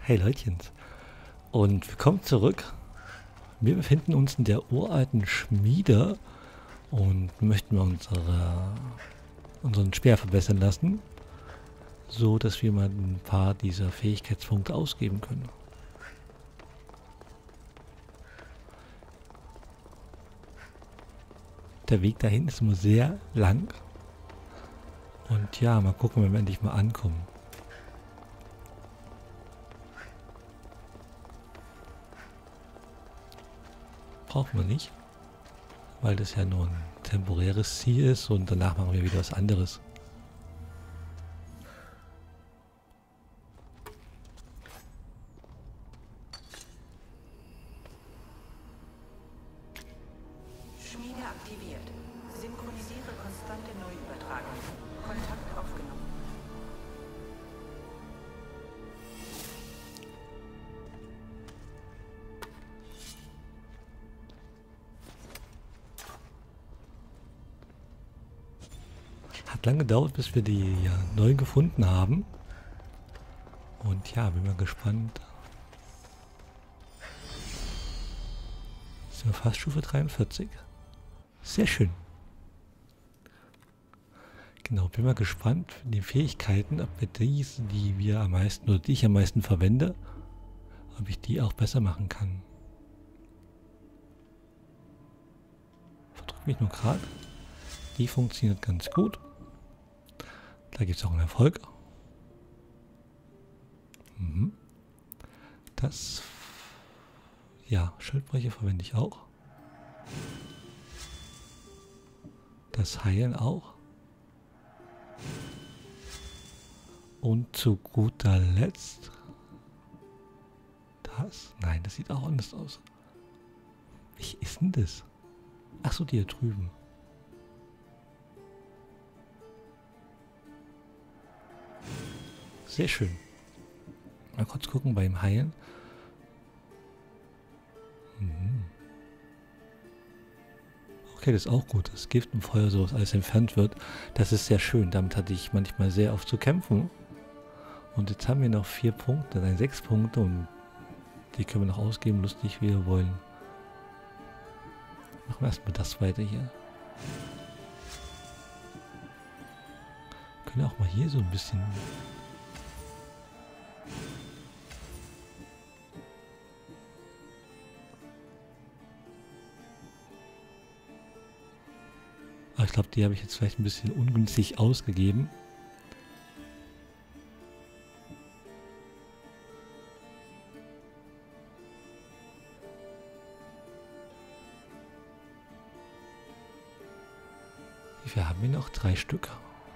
Hey Leutchen. Und willkommen zurück. Wir befinden uns in der uralten Schmiede und möchten unseren Speer verbessern lassen, so dass wir mal ein paar dieser Fähigkeitspunkte ausgeben können. Der Weg dahin ist immer sehr lang. Und ja, mal gucken, wenn wir endlich mal ankommen. Brauchen wir nicht, weil das ja nur ein temporäres Ziel ist und danach machen wir wieder was anderes. Schmiede aktiviert. Synchronisiere konstante Neuübertragung. Kontakt aufgenommen. Hat lange gedauert, bis wir die neu gefunden haben. Und ja, bin mal gespannt. Sind wir fast Stufe 43. Sehr schön. Genau, bin mal gespannt für die Fähigkeiten, ob wir diese, die wir am meisten oder die ich am meisten verwende, ob ich die auch besser machen kann. Verdrück mich nur gerade. Die funktioniert ganz gut. Da gibt es auch einen Erfolg. Das, ja, Schildbrecher verwende ich auch. Das Heilen auch. Und zu guter Letzt das. Nein, das sieht auch anders aus. Wie ist denn das? Achso, die hier drüben. Sehr schön. Mal kurz gucken beim Heilen. Okay, das ist auch gut, dass Gift und Feuer sowas alles entfernt wird. Das ist sehr schön. Damit hatte ich manchmal sehr oft zu kämpfen. Und jetzt haben wir noch 4 Punkte, nein 6 Punkte und die können wir noch ausgeben, lustig wie wir wollen. Machen wir erstmal das weiter hier. Können auch mal hier so ein bisschen... Aber ich glaube, die habe ich jetzt vielleicht ein bisschen ungünstig ausgegeben. Wie viel haben wir noch? 3 Stück.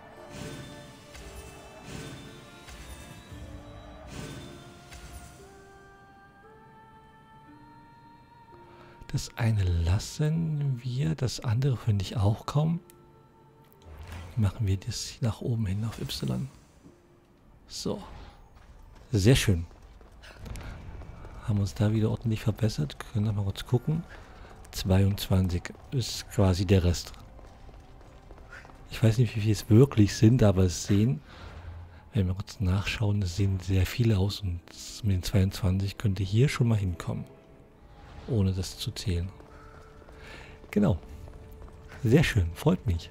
Das eine lassen wir, das andere finde ich auch kaum. Machen wir das nach oben hin auf Y. So. Sehr schön. Haben uns da wieder ordentlich verbessert. Können noch mal kurz gucken. 22 ist quasi der Rest. Ich weiß nicht, wie viele es wirklich sind, aber es sehen, wenn wir kurz nachschauen, es sehen sehr viele aus und mit den 22 könnte hier schon mal hinkommen. Ohne das zu zählen. Genau. Sehr schön. Freut mich.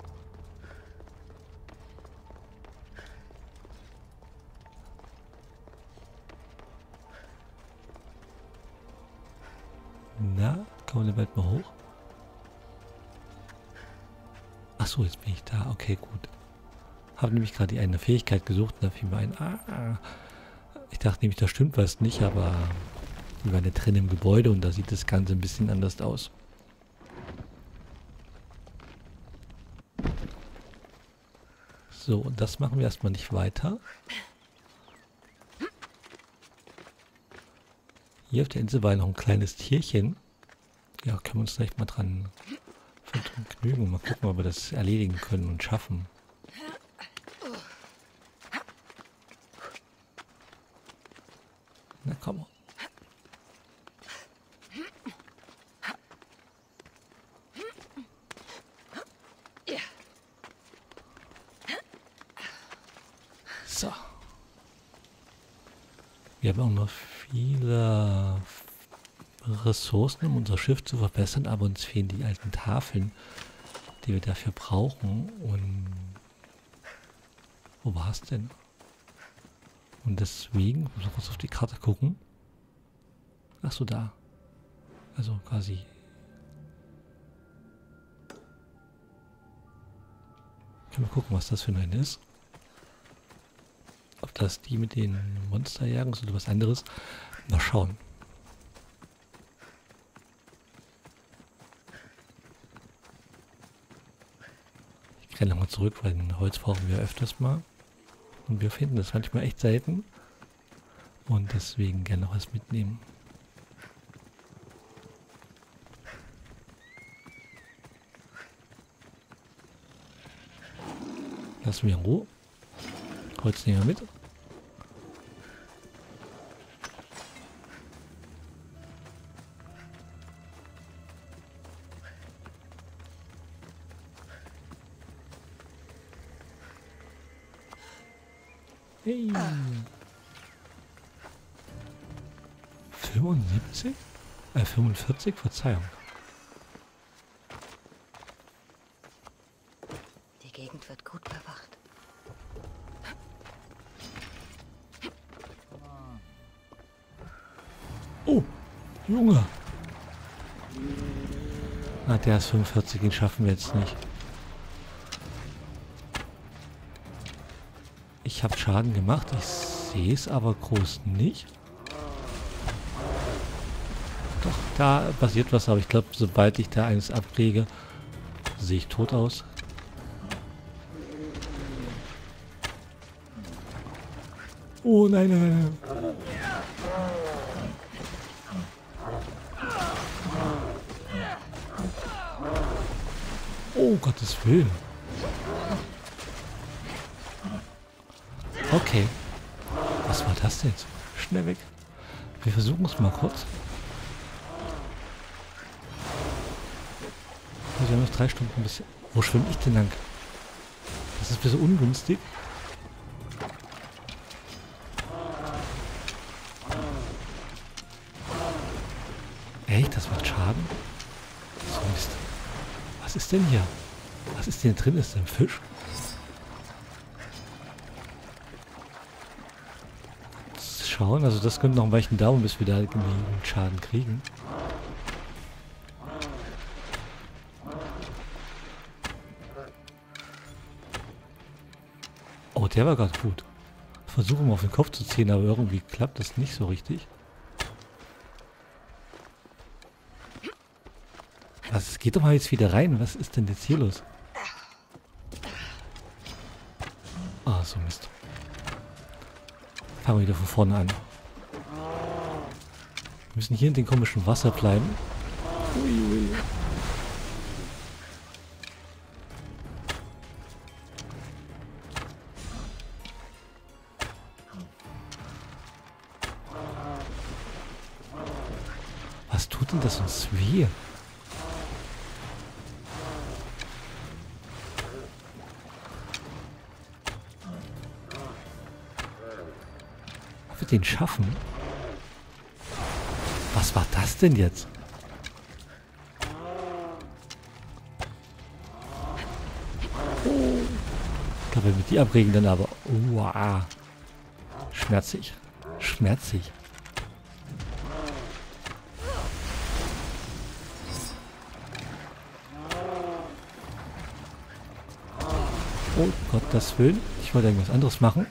Na, kommen wir bald mal hoch? Achso, jetzt bin ich da. Okay, gut. Habe nämlich gerade die eine Fähigkeit gesucht und da fiel mir ein. Ich dachte nämlich, da stimmt was nicht, aber die waren ja drin im Gebäude und da sieht das Ganze ein bisschen anders aus. So, und das machen wir erstmal nicht weiter. Hier auf der Insel war noch ein kleines Tierchen. Ja, können wir uns vielleicht mal dran vergnügen. Mal gucken, ob wir das erledigen können und schaffen. Na komm. So. Wir haben auch noch viele Ressourcen, um unser Schiff zu verbessern, aber uns fehlen die alten Tafeln, die wir dafür brauchen. Und wo war es denn? Und deswegen, muss ich kurz auf die Karte gucken. Ach so, da. Also quasi. Können wir gucken, was das für eine ist. Ob das die mit den Monsterjagen ist oder was anderes. Mal schauen. Ich renne nochmal zurück, weil ein Holz brauchen wir öfters mal. Und wir finden das manchmal echt selten. Und deswegen gerne noch was mitnehmen. Lassen wir in Ruhe. Holz nehmen wir mit. Hey. 75? 45? Verzeihung. Die Gegend wird gut bewacht. Oh, Junge. Ah, der ist 45, den schaffen wir jetzt nicht. Ich habe Schaden gemacht, ich sehe es aber groß nicht. Doch, da passiert was, aber ich glaube, sobald ich da eines abkriege, sehe ich tot aus. Oh nein, nein, nein. Oh, Gottes Willen. Okay. Was war das denn? Schnell weg. Wir versuchen es mal kurz. Wir haben noch 3 Stunden bis... Wo schwimme ich denn lang? Das ist ein bisschen ungünstig. Echt? Das macht Schaden? So Mist. Was ist denn hier? Was ist denn drin? Ist ein Fisch? Schauen, also das könnte noch ein Weichen dauern, bis wir da genügend Schaden kriegen. Oh, der war gerade gut. Versuche mal auf den Kopf zu ziehen, aber irgendwie klappt das nicht so richtig. Was, geht doch mal jetzt wieder rein. Was ist denn jetzt hier los? Ah, so Mist. Fangen wir wieder von vorne an. Wir müssen hier in dem komischen Wasser bleiben. Ui, ui. Was tut denn das uns weh? Ob wir den schaffen? Was war das denn jetzt? Ich glaube, wenn wir die abregen, dann aber... Uah. Schmerzig. Schmerzig. Oh Gottes Willen. Ich wollte irgendwas anderes machen.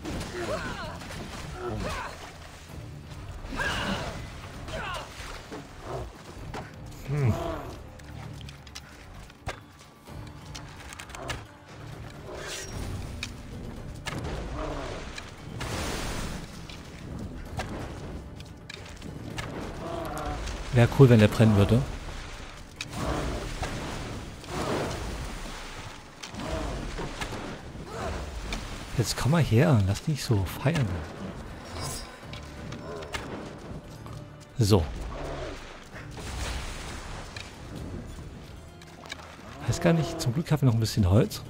Wäre cool, wenn der brennen würde. Jetzt komm mal her, lass nicht so feiern. So. Weiß gar nicht, zum Glück haben wir noch ein bisschen Holz.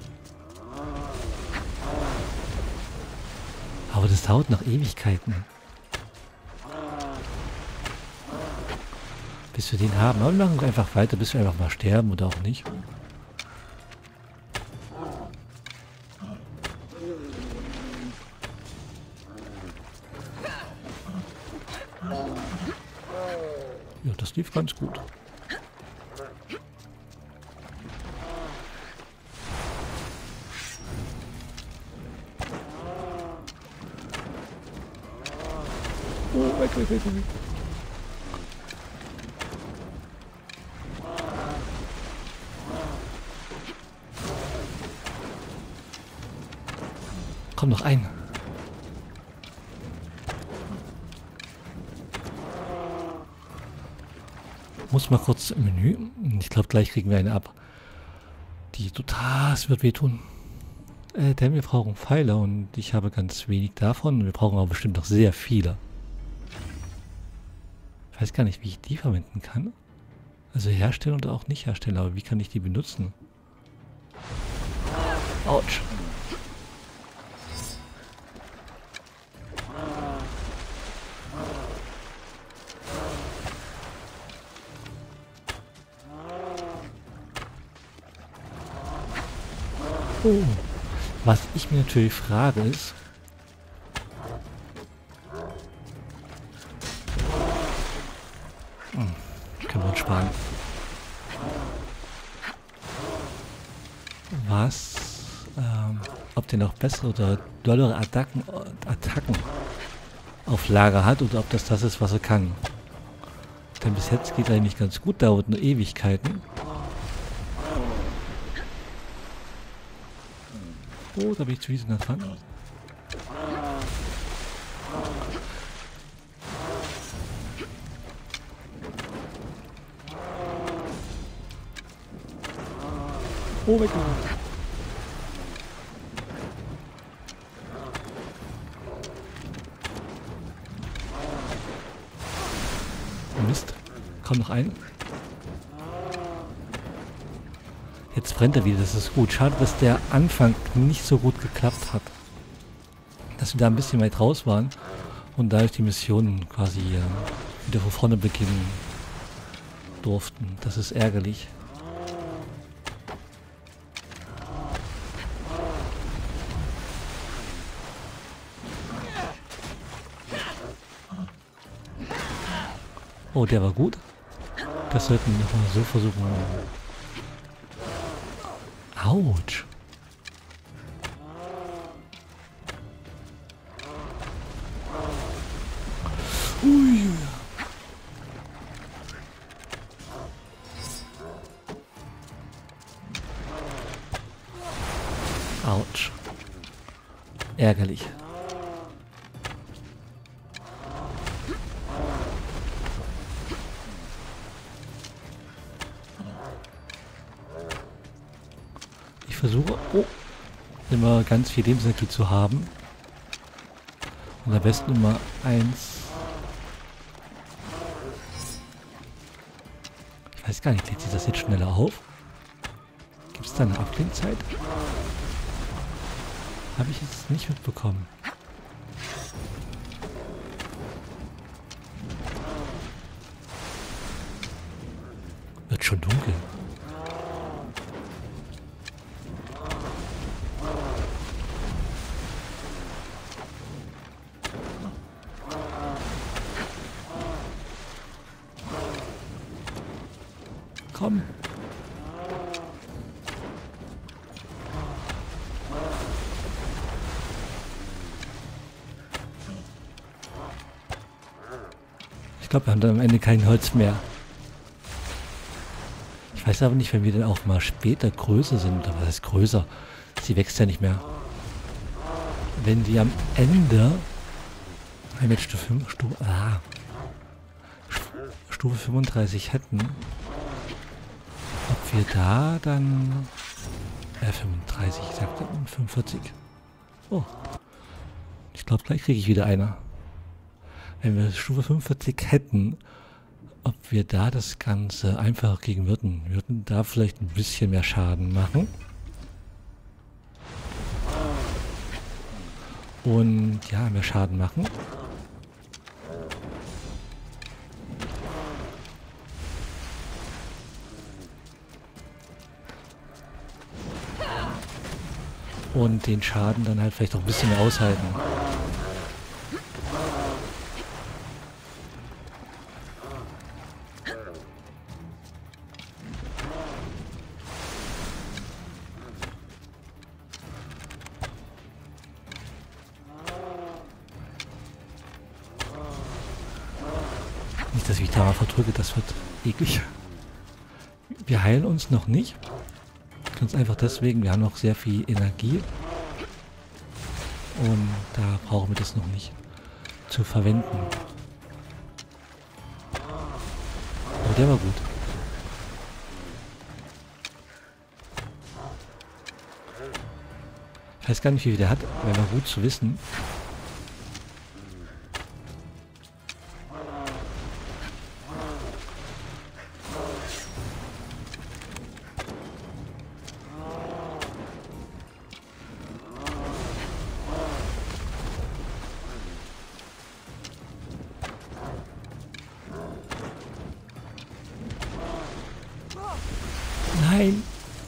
Aber das dauert noch Ewigkeiten. bis wir den haben. Aber wir machen einfach weiter, bis wir einfach mal sterben oder auch nicht. Ja, das lief ganz gut. Oh, weg, weg, weg, weg. Komm noch ein. Muss mal kurz im Menü. Ich glaube, gleich kriegen wir eine ab. Die total, es wird wehtun. Denn wir brauchen Pfeile und ich habe ganz wenig davon. Wir brauchen aber bestimmt noch sehr viele. Ich weiß gar nicht, wie ich die verwenden kann. Also herstellen oder auch nicht herstellen, aber wie kann ich die benutzen? Autsch. Oh. Was ich mir natürlich frage ist, können wir uns sparen. Was, ob der noch bessere oder dollere Attacken auf Lager hat oder ob das ist, was er kann. Denn bis jetzt geht er eigentlich ganz gut, dauert nur Ewigkeiten. Oh, da bin ich zu nah dran. Oh, weg. Mist. Komm noch ein. Jetzt brennt er wieder, das ist gut. Schade, dass der Anfang nicht so gut geklappt hat. Dass wir da ein bisschen weit raus waren und dadurch die Missionen quasi wieder von vorne beginnen durften. Das ist ärgerlich. Oh, der war gut. Das sollten wir nochmal so versuchen. Autsch. Ui. Autsch. Ärgerlich. Ich versuche, immer ganz viel Lebensenergie zu haben. Und am besten immer eins. Ich weiß gar nicht, lädt sich das jetzt schneller auf? Gibt es da eine Abklingzeit? Habe ich jetzt nicht mitbekommen. Wird schon dunkel. Komm. Ich glaube, wir haben dann am Ende kein Holz mehr. Ich weiß aber nicht, wenn wir dann auch mal später größer sind. Oder was heißt größer? Sie wächst ja nicht mehr. Wenn die am Ende Stufe 35 hätten, ob wir da dann 35, ich sagte 45. Oh. Ich glaube, gleich kriege ich wieder eine. Wenn wir Stufe 45 hätten, ob wir da das Ganze einfach kriegen würden. Wir würden da vielleicht ein bisschen mehr Schaden machen. Und ja, mehr Schaden machen. und den Schaden dann halt vielleicht auch ein bisschen mehr aushalten. Nicht, dass ich da mal verdrücke, das wird eklig. Wir heilen uns noch nicht. Ganz einfach deswegen, wir haben noch sehr viel Energie. Und da brauchen wir das noch nicht zu verwenden. Aber der war gut. Ich weiß gar nicht, wie viel der hat, wäre aber gut zu wissen. Nein!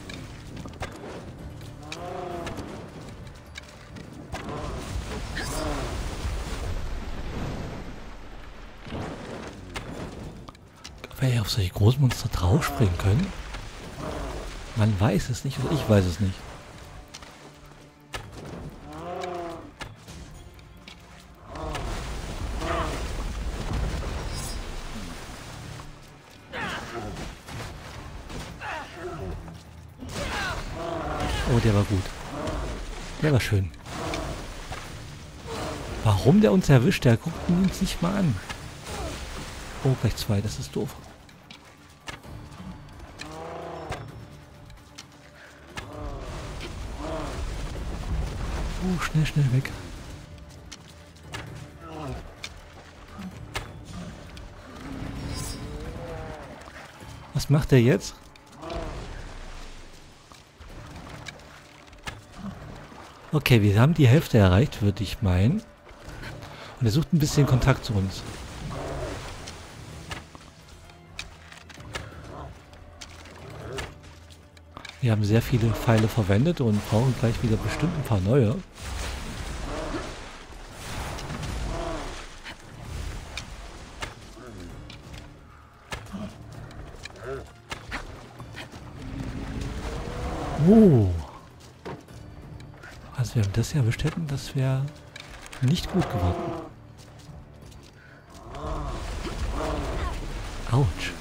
Ob wir auf solche Großmonster draufspringen können? Man weiß es nicht, oder ich weiß es nicht. Oh, der war gut. Der war schön. Warum der uns erwischt? Der guckt uns nicht mal an. Oh, gleich 2, das ist doof. Oh, schnell, schnell weg. Was macht er jetzt? Okay, wir haben die Hälfte erreicht, würde ich meinen. Und er sucht ein bisschen Kontakt zu uns. Wir haben sehr viele Pfeile verwendet und brauchen gleich wieder bestimmt ein paar neue. Oh. Also wenn wir das hier erwischt hätten, das wäre nicht gut geworden. Autsch.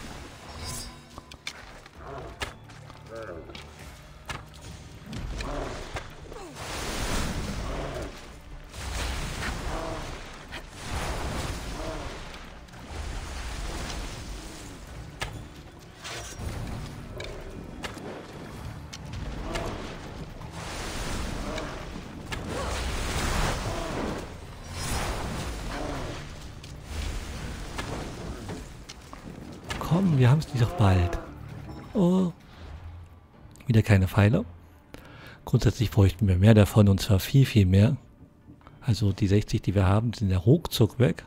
Komm, wir haben es nicht doch bald. Oh. Wieder keine Pfeile. Grundsätzlich bräuchten wir mehr davon, und zwar viel, viel mehr. Also die 60, die wir haben, sind ja ruckzuck weg.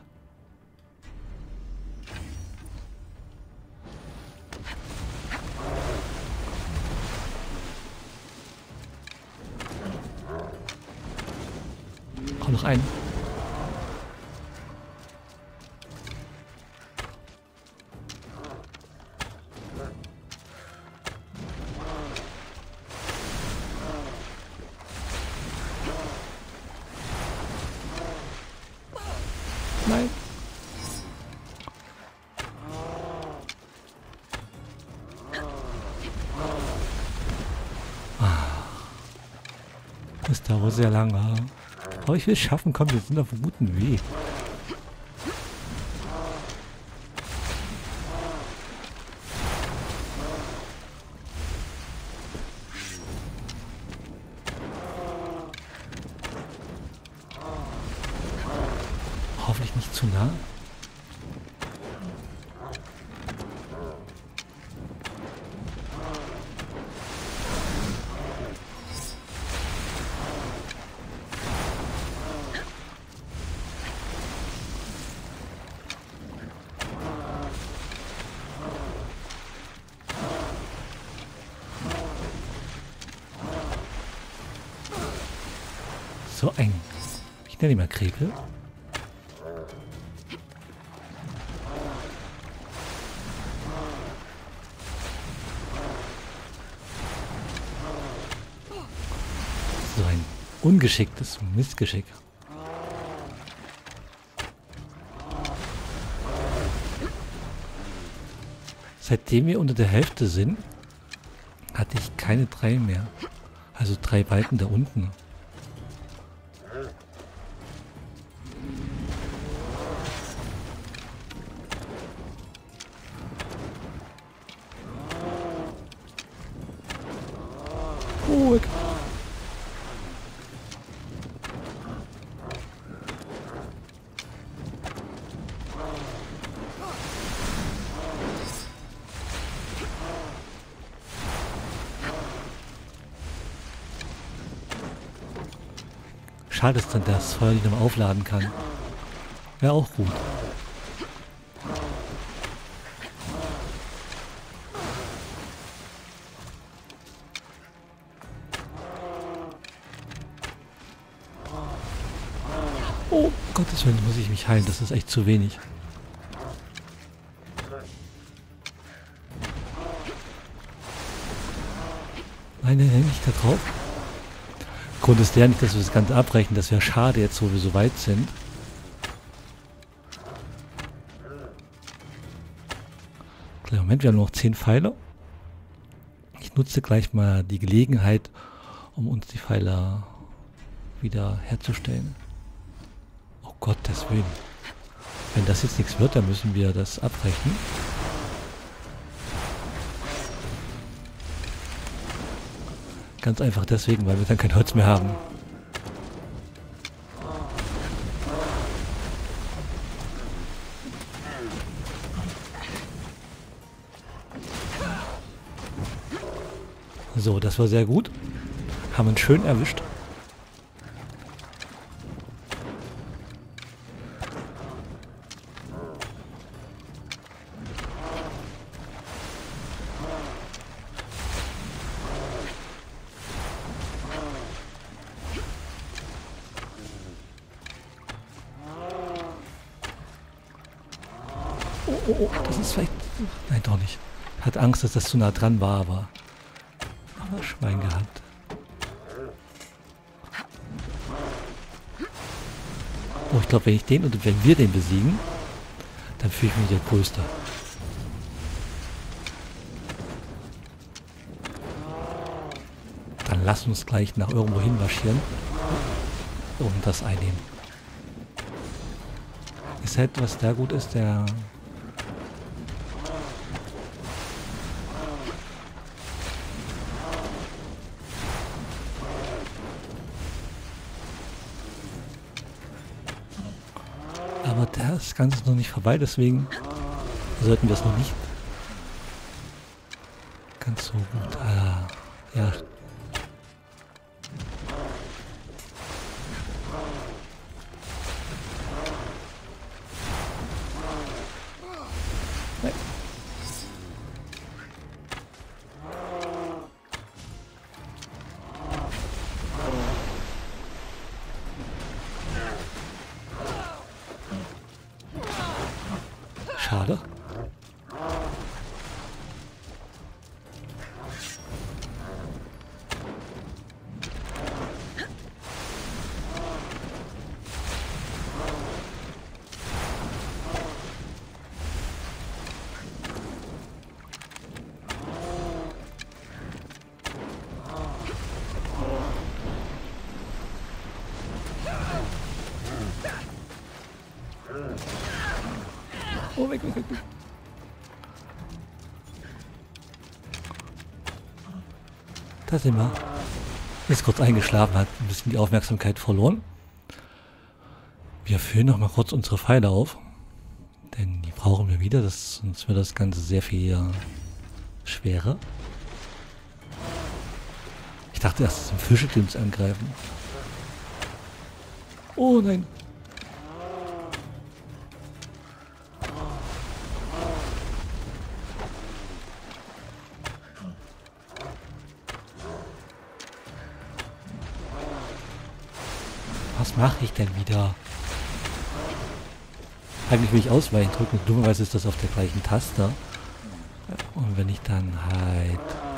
Komm, noch ein. Nein. Das dauert sehr lange. Aber ich will es schaffen. Komm, wir sind auf einem guten Weg. Hoffentlich nicht zu nah. so eng. Ich nenne ihn mal Krepel. So ein ungeschicktes Missgeschick. Seitdem wir unter der Hälfte sind, hatte ich keine 3 mehr. Also 3 Balken da unten. Oh, weg. Schade ist dann, dass das Feuer nicht nochmal aufladen kann. Wäre auch gut. Oh, Gottes Willen, muss ich mich heilen. Das ist echt zu wenig. Nein, nein, nein, nicht da drauf. Grund ist der nicht, dass wir das Ganze abbrechen. Das wäre schade jetzt, wo wir so weit sind. Kleinen Moment, wir haben noch 10 Pfeile. Ich nutze gleich mal die Gelegenheit, um uns die Pfeile wieder herzustellen. Oh Gottes Willen. Wenn das jetzt nichts wird, dann müssen wir das abbrechen. Ganz einfach deswegen, weil wir dann kein Holz mehr haben. So, das war sehr gut. Haben uns schön erwischt. Oh, das ist vielleicht... Nein, doch nicht. Hat Angst, dass das zu nah dran war, aber Schwein gehabt. Oh, ich glaube, wenn ich den und wenn wir den besiegen, dann fühle ich mich der Größte. Dann lass uns gleich nach irgendwo hin marschieren und das einnehmen. Ist halt, was da gut ist, der... Aber das Ganze ist noch nicht vorbei, deswegen sollten wir es noch nicht ganz so gut... ja. Schade. Oh, weg. Da sind wir. Ist kurz eingeschlafen, hat ein bisschen die Aufmerksamkeit verloren. Wir füllen noch mal kurz unsere Pfeile auf. Denn die brauchen wir wieder, sonst wird das Ganze sehr viel schwerer. Ich dachte erst, es sind Fische, die uns angreifen. Oh nein. Was mache ich denn wieder? Eigentlich will ich ausweichen drücken. Dummerweise ist das auf der gleichen Taste. Und wenn ich dann halt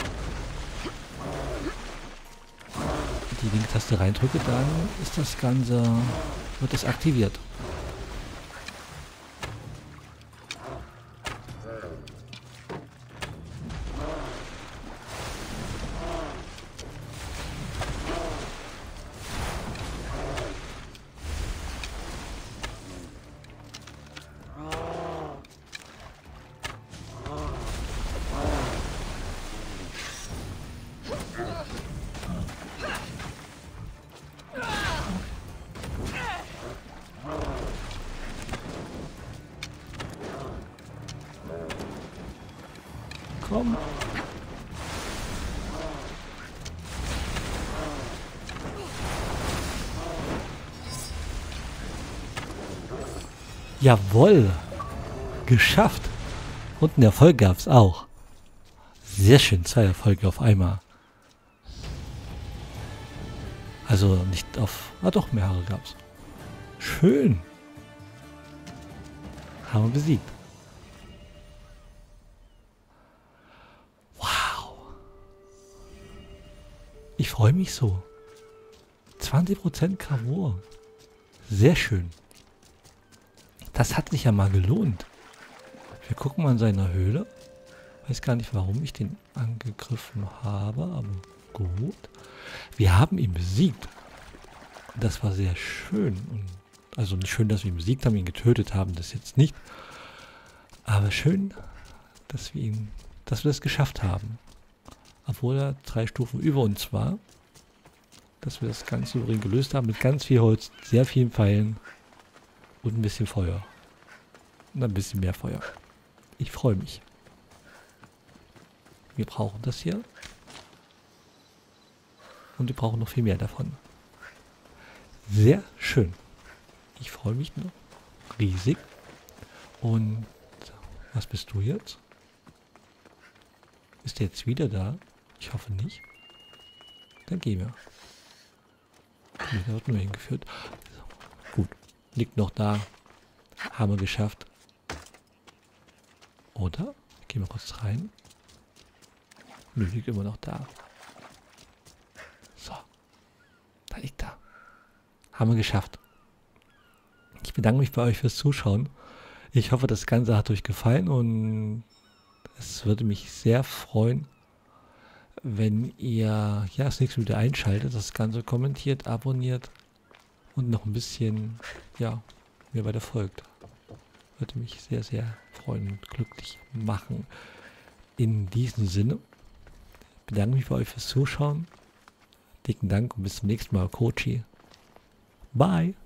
die linke Taste reindrücke, dann ist das Ganze, wird es aktiviert. Komm. Jawohl. Geschafft. Und einen Erfolg gab es auch. Sehr schön, 2 Erfolge auf einmal. Also nicht auf... Ah doch, mehrere gab es. Schön. Haben wir besiegt. Ich freue mich so. 20% Gravur. Sehr schön. Das hat sich ja mal gelohnt. Wir gucken mal in seiner Höhle. Weiß gar nicht, warum ich den angegriffen habe, aber gut. Wir haben ihn besiegt. Das war sehr schön. Und also nicht schön, dass wir ihn besiegt haben, ihn getötet haben, das jetzt nicht. Aber schön, dass wir das geschafft haben. Obwohl er 3 Stufen über uns war, dass wir das ganz souverän gelöst haben mit ganz viel Holz, sehr vielen Pfeilen und ein bisschen Feuer. Und ein bisschen mehr Feuer. Ich freue mich. Wir brauchen das hier. Und wir brauchen noch viel mehr davon. Sehr schön. Ich freue mich noch riesig. Und was bist du jetzt? Ist der jetzt wieder da? Ich hoffe nicht. Dann gehen wir. Der wird nur hingeführt. So. Gut. Liegt noch da. Haben wir geschafft. Oder? Gehen wir kurz rein. Nö, liegt immer noch da. So. Da liegt er. Haben wir geschafft. Ich bedanke mich bei euch fürs Zuschauen. Ich hoffe, das Ganze hat euch gefallen und es würde mich sehr freuen, wenn ihr das nächste wieder einschaltet, das Ganze kommentiert, abonniert und noch ein bisschen, mir weiter folgt. Würde mich sehr, sehr freuen und glücklich machen. In diesem Sinne bedanke mich bei euch fürs Zuschauen. Dicken Dank und bis zum nächsten Mal, Kochi. Bye.